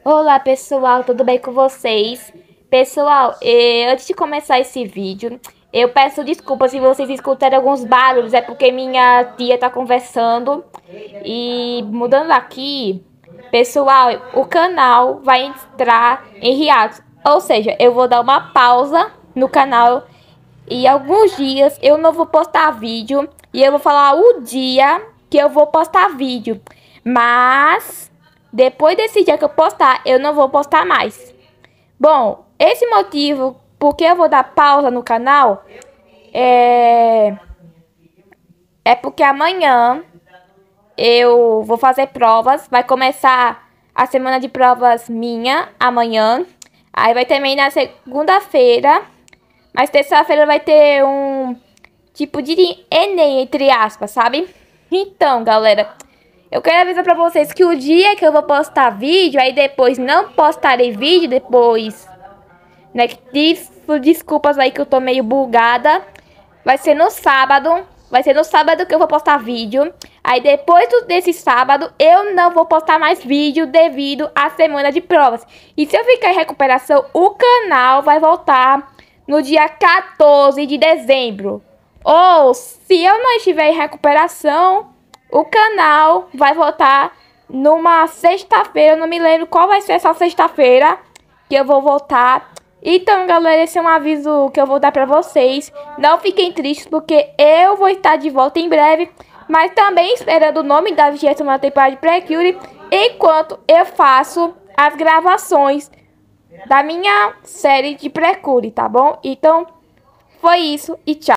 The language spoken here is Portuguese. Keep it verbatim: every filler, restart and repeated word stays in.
Olá pessoal, tudo bem com vocês? Pessoal, eh, antes de começar esse vídeo, eu peço desculpas se vocês escutarem alguns barulhos, é porque minha tia tá conversando. E mudando aqui, pessoal, o canal vai entrar em hiatus, ou seja, eu vou dar uma pausa no canal e alguns dias eu não vou postar vídeo e eu vou falar o dia que eu vou postar vídeo, mas depois desse dia que eu postar, eu não vou postar mais. Bom, esse motivo porque eu vou dar pausa no canal é, é porque amanhã eu vou fazer provas. Vai começar a semana de provas minha amanhã. Aí vai terminar segunda-feira. Mas terça-feira vai ter um tipo de Enem, entre aspas, sabe? Então, galera, eu quero avisar pra vocês que o dia que eu vou postar vídeo, aí depois não postarei vídeo, depois, né? Desculpas aí que eu tô meio bugada. Vai ser no sábado. Vai ser no sábado que eu vou postar vídeo. Aí depois desse sábado, eu não vou postar mais vídeo devido à semana de provas. E se eu ficar em recuperação, o canal vai voltar no dia quatorze de dezembro. Ou se eu não estiver em recuperação, o canal vai voltar numa sexta-feira. Eu não me lembro qual vai ser essa sexta-feira que eu vou voltar. Então, galera, esse é um aviso que eu vou dar pra vocês. Não fiquem tristes, porque eu vou estar de volta em breve. Mas também esperando o nome da vigésima temporada de Precure, enquanto eu faço as gravações da minha série de Precure, tá bom? Então, foi isso e tchau.